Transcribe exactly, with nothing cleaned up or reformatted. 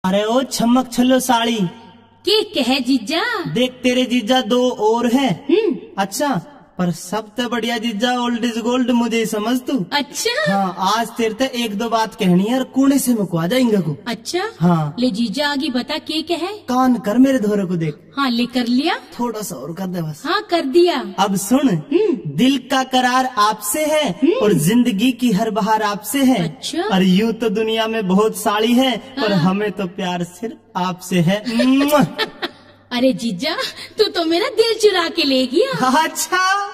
अरे ओ छमक छल्लो साड़ी के कहे जीजा। देख तेरे जीजा दो और है। हम्म। अच्छा पर सबसे बढ़िया जीजा ओल्ड इज गोल्ड मुझे समझ तू। अच्छा हाँ आज तेरे ते एक दो बात कहनी है और कूड़े से मुकवा जाएंगे को। अच्छा हाँ ले जीजा आगे बता के कहे। कान कर मेरे धोरे को देख। हाँ ले कर लिया। थोड़ा सा और कर दे बस। हाँ कर दिया। अब सुन दिल का करार आपसे है और जिंदगी की हर बहार आपसे है। अच्छा। और यूं तो दुनिया में बहुत साड़ी है पर हाँ। हमें तो प्यार सिर्फ आपसे है। अरे जीजा तू तो मेरा दिल चुरा के ले गया। अच्छा